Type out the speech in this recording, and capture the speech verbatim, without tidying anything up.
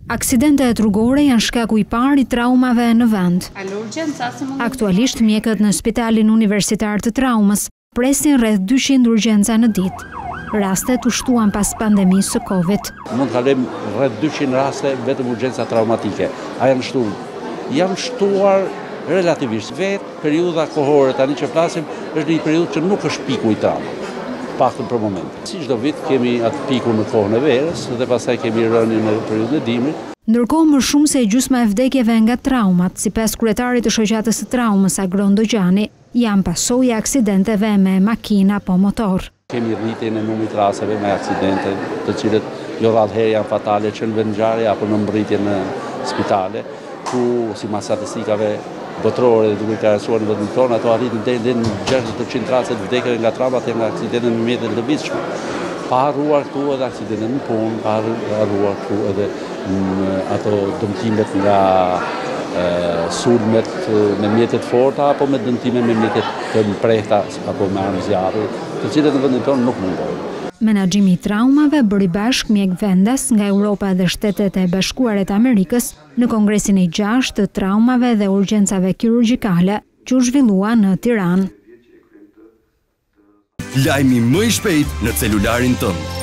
Aksidentet rrugore janë shkaku i parë i traumave në vend. Aktualisht mjekët në Spitalin Universitar të Traumës presin rreth dyqind urgjenca në ditë. Rastet u shtuan pas pandemisë së Covid. Mund të kalojmë rreth dyqind raste vetëm urgjenca traumatike. A janë shtuar? Janë shtuar relativisht. Vetë periudha kohore tani që flasim është një periudhë që nuk është piku i traumës. Paktën për moment. Si çdo vit kemi atë piku në kohën e verës dhe pastaj kemi rënien në periudhën e dimrit. Ndërkohë më shumë se gjysma e vdekjeve nga traumat, sipas kryetarit të shoqatës së traumës Agron Dogjani, janë pasojë e aksidenteve me makinë apo motor. Kemi rritjen e numrit të rasteve me aksidente, të cilët jo rrallë herë janë fatale që në vendngjarje apo në mbërritje në spitale, ku sipas statistikave botërore dhe duke krahasuar në vendin tonë, ato arritën deri në gjashtëdhjetë përqind raste të vdekjeve nga traumat e nga aksidente në mjetet e lëvizshme. Pa harruar këtu edhe aksidente në punë, pa harruar këtu edhe ato dëmtimet nga e, sulmet me mjetet forta apo me dëmtime me mjetet të mprehta apo me armë zjarri, të cilët në vendin tonë nuk mundojnë. Menaxhimi i traumave bëri bashk mjek vendas nga Europa dhe Shtetet e Bashkuara të Amerikës në Kongresin e gjashtë të traumave dhe urgjencave kirurgjikale që u zhvillua në Tiranë. Lajmi më i shpejt në celularin tënd.